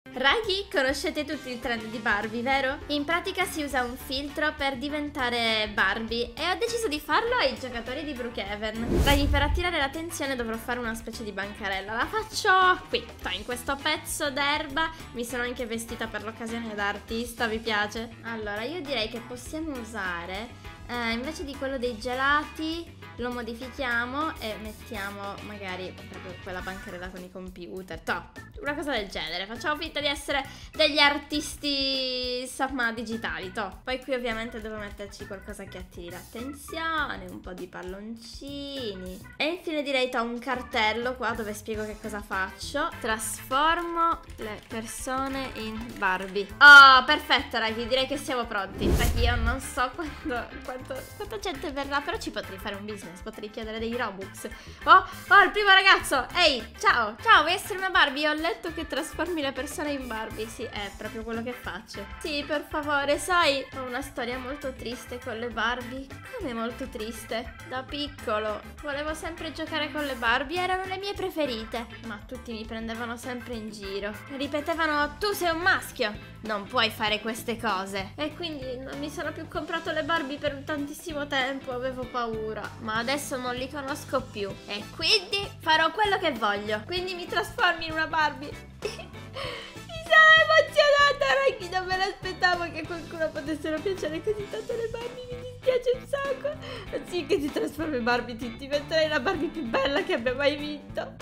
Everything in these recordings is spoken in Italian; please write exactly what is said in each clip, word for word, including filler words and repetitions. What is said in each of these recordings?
Raghi, conoscete tutti il trend di Barbie, vero? In pratica si usa un filtro per diventare Barbie e ho deciso di farlo ai giocatori di Brookhaven. Raghi, per attirare l'attenzione dovrò fare una specie di bancarella. La faccio qui, in questo pezzo d'erba. Mi sono anche vestita per l'occasione da artista, vi piace? Allora, io direi che possiamo usare, eh, invece di quello dei gelati, lo modifichiamo e mettiamo magari proprio quella bancarella con i computer. Toh, una cosa del genere. Facciamo finta di essere degli artisti, insomma, digitali. Toh. Poi qui ovviamente devo metterci qualcosa che attiri l'attenzione, un po' di palloncini. E infine direi toh, un cartello qua dove spiego che cosa faccio. Trasformo le persone in Barbie. Oh, perfetto ragazzi, direi che siamo pronti. Perché io non so quando, quanto, quanta gente verrà, però ci potrei fare un business. Potrei chiedere dei Robux. Oh, oh, il primo ragazzo. Ehi, ciao, ciao, vuoi essere una Barbie? Ho letto che trasformi le persone in Barbie. Sì, è proprio quello che faccio. Sì, per favore, sai, ho una storia molto triste con le Barbie. Come molto triste? Da piccolo volevo sempre giocare con le Barbie, erano le mie preferite, ma tutti mi prendevano sempre in giro. Ripetevano: tu sei un maschio, non puoi fare queste cose. E quindi non mi sono più comprato le Barbie per tantissimo tempo, avevo paura. Ma adesso non li conosco più e quindi farò quello che voglio. Quindi mi trasformi in una Barbie. Mi sono emozionata, ragazzi, non me l'aspettavo che qualcuno potessero piacere così tanto le Barbie. Mi dispiace un sacco. Sì, che ti trasformi in Barbie, ti diventerai la Barbie più bella che abbia mai vinto.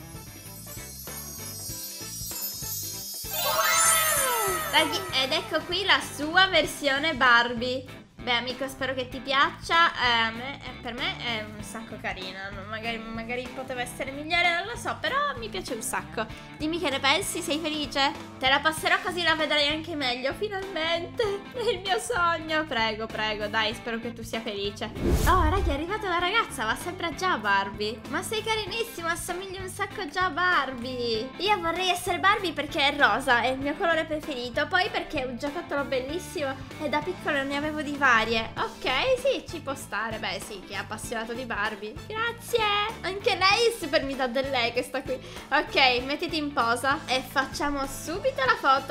Ragazzi, ed ecco qui la sua versione Barbie. Beh amico, spero che ti piaccia. eh, a me, eh, Per me è un sacco carina. Magari, magari poteva essere migliore, non lo so, però mi piace un sacco. Dimmi che ne pensi, sei felice? Te la passerò così la vedrai anche meglio, finalmente. È il mio sogno. Prego, prego, dai, spero che tu sia felice. Oh ragazzi, è arrivata la ragazza, ma sembra già Barbie. Ma sei carinissima, assomigli un sacco già a Barbie. Io vorrei essere Barbie perché è rosa, è il mio colore preferito. Poi perché è un giocattolo bellissimo e da piccolo ne avevo di vari. Ok, sì, ci può stare. Beh, sì, che è appassionato di Barbie. Grazie. Anche lei è super mi dà del lei questa qui. Ok, mettiti in posa e facciamo subito la foto.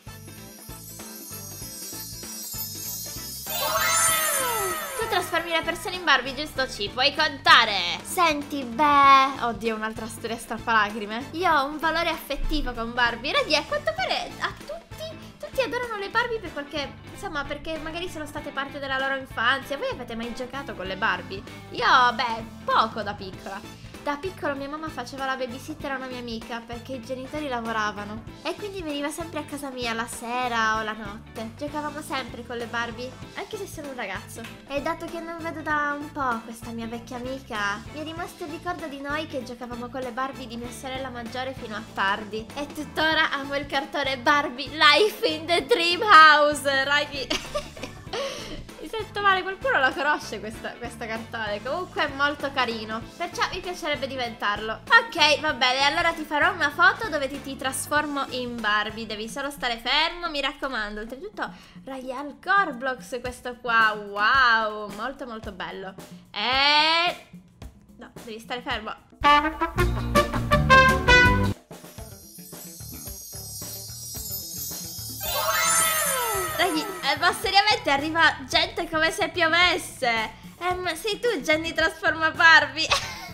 Wow! Tu trasformi le persone in Barbie, giusto? Ci puoi contare. Senti, beh, oddio, un'altra storia strappalacrime. Io ho un valore affettivo con Barbie. Ragazzi, a quanto pare a tutti Tutti adorano le Barbie per qualche... insomma, perché magari sono state parte della loro infanzia. Voi avete mai giocato con le Barbie? Io, beh, poco da piccola. Da piccolo mia mamma faceva la babysitter a una mia amica perché i genitori lavoravano e quindi veniva sempre a casa mia la sera o la notte. Giocavamo sempre con le Barbie, anche se sono un ragazzo. E dato che non vedo da un po' questa mia vecchia amica, mi è rimasto il ricordo di noi che giocavamo con le Barbie di mia sorella maggiore fino a tardi. E tuttora amo il cartone Barbie Life in the Dream House, raghi. Mi sento male, qualcuno la conosce questa, questa cartone. Comunque è molto carino, perciò mi piacerebbe diventarlo. Ok, va bene, allora ti farò una foto dove ti, ti trasformo in Barbie. Devi solo stare fermo, mi raccomando. Oltretutto, Royal Corblox questo qua. Wow, molto molto bello. E... no, devi stare fermo. Ragazzi, eh, ma seriamente arriva gente come se piovesse. Ehm, sei tu Jenny trasforma Barbie?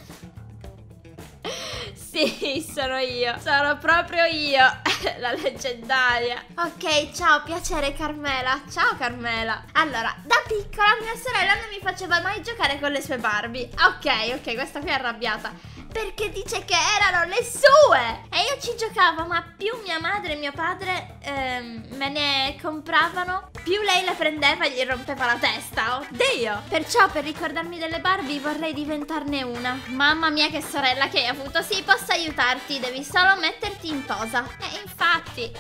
Sì, sono io. Sono proprio io. La leggendaria. Ok, ciao, piacere Carmela. Ciao Carmela. Allora, da piccola mia sorella non mi faceva mai giocare con le sue Barbie. Ok, ok, questa qui è arrabbiata perché dice che erano le sue. E io ci giocavo, ma più mia madre e mio padre ehm, me ne compravano, più lei le prendeva e gli rompeva la testa. Oddio. Perciò per ricordarmi delle Barbie vorrei diventarne una. Mamma mia che sorella che hai avuto. Sì, posso aiutarti, devi solo metterti in posa. E infatti.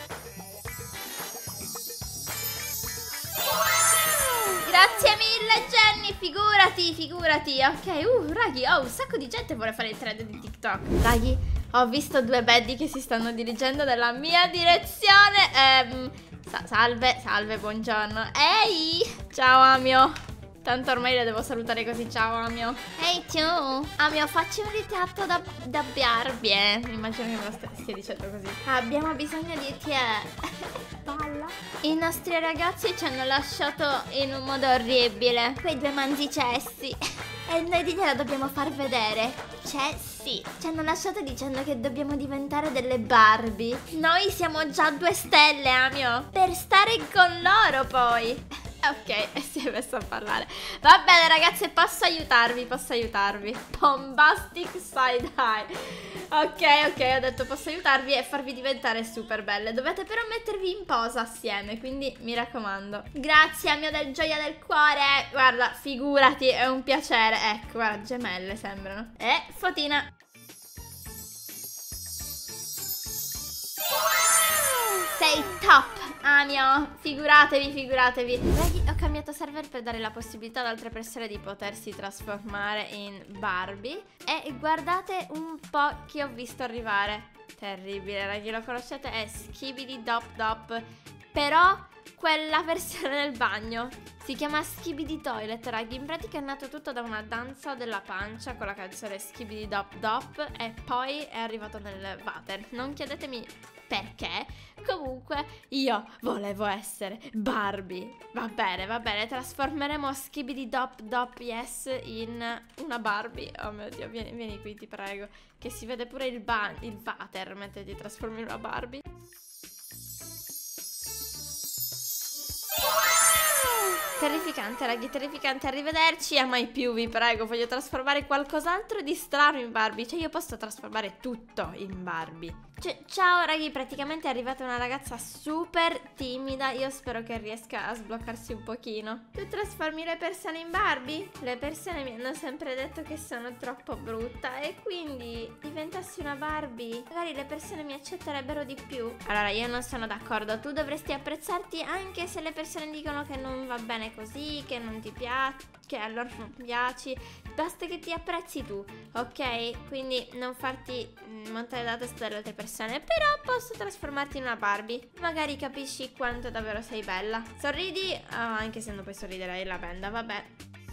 Grazie mille Jenny, figurati, figurati. Ok, uh, raghi, oh, un sacco di gente vuole fare il trend di TikTok. Raghi, ho visto due baddi che si stanno dirigendo nella mia direzione. ehm, sa Salve, salve, buongiorno. Ehi, ciao Amio. Tanto ormai le devo salutare così. Ciao Amio. Ehi tu Amio, facci un ritratto da, da Barbie, eh. Immagino che me lo st stia dicendo così. Abbiamo bisogno di te. Balla. I nostri ragazzi ci hanno lasciato in un modo orribile. Quei due manzicessi. E noi gliela dobbiamo far vedere. Cioè sì, ci hanno lasciato dicendo che dobbiamo diventare delle Barbie. Noi siamo già due stelle, Amio, per stare con loro poi. Ok, e si è messo a parlare. Va bene ragazze, posso aiutarvi, posso aiutarvi. Bombastic side eye. Ok, ok, ho detto posso aiutarvi e farvi diventare super belle. Dovete però mettervi in posa assieme, quindi mi raccomando. Grazie, Amio del gioia del cuore. Guarda, figurati, è un piacere. Ecco, guarda, gemelle sembrano. E fotina. Sei top, Amio, figuratevi, figuratevi. Vedi, ho cambiato server per dare la possibilità ad altre persone di potersi trasformare in Barbie. E guardate un po' chi ho visto arrivare. Terribile, ragazzi, lo conoscete? È Skibidi Dop Dop. Però quella versione del bagno si chiama Skibidi Toilet, ragazzi. In pratica è nato tutto da una danza della pancia con la canzone Skibidi Dop Dop e poi è arrivato nel water. Non chiedetemi perché. Comunque io volevo essere Barbie. Va bene, va bene, trasformeremo Skibidi Dop Dop Yes in una Barbie. Oh mio Dio, vieni, vieni qui, ti prego. Che si vede pure il, il water mentre ti trasformi in una Barbie. Terrificante, ragazzi, terrificante. Arrivederci, a mai più, vi prego. Voglio trasformare qualcos'altro di strano in Barbie. Cioè io posso trasformare tutto in Barbie. Cioè, ciao ragazzi, praticamente è arrivata una ragazza super timida. Io spero che riesca a sbloccarsi un pochino. Tu trasformi le persone in Barbie? Le persone mi hanno sempre detto che sono troppo brutta e quindi diventassi una Barbie magari le persone mi accetterebbero di più. Allora io non sono d'accordo. Tu dovresti apprezzarti anche se le persone dicono che non va bene così, che non ti piace, che a loro non piaci. Basta che ti apprezzi tu, ok? Quindi non farti montare la testa delle altre persone. Però posso trasformarti in una Barbie. Magari capisci quanto davvero sei bella. Sorridi, oh, anche se non puoi sorridere, hai la benda, vabbè.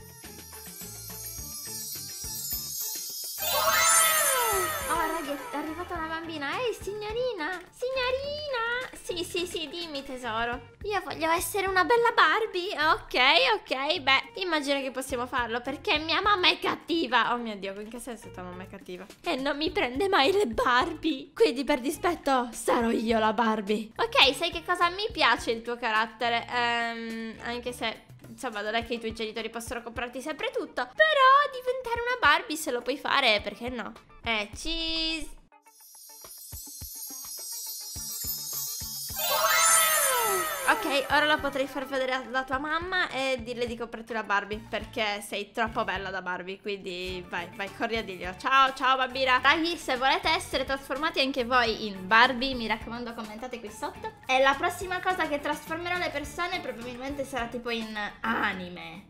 Oh ragazzi, è arrivata una bambina. Ehi signorina, signorina. Sì sì sì, dimmi tesoro. Io voglio essere una bella Barbie. Ok, ok, beh, immagino che possiamo farlo perché mia mamma è cattiva. Oh mio Dio, in che senso tua mamma è cattiva? E non mi prende mai le Barbie. Quindi per dispetto sarò io la Barbie. Ok, sai che cosa? Mi piace il tuo carattere, ehm, anche se insomma non è che i tuoi genitori possono comprarti sempre tutto. Però diventare una Barbie se lo puoi fare, perché no? Eh, cheese. Ok, ora la potrei far vedere alla tua mamma e dirle di comprarti una Barbie perché sei troppo bella da Barbie. Quindi vai, vai, corri a dirglielo. Ciao, ciao bambina. Raghi, se volete essere trasformati anche voi in Barbie, mi raccomando commentate qui sotto. E la prossima cosa che trasformerò le persone probabilmente sarà tipo in anime.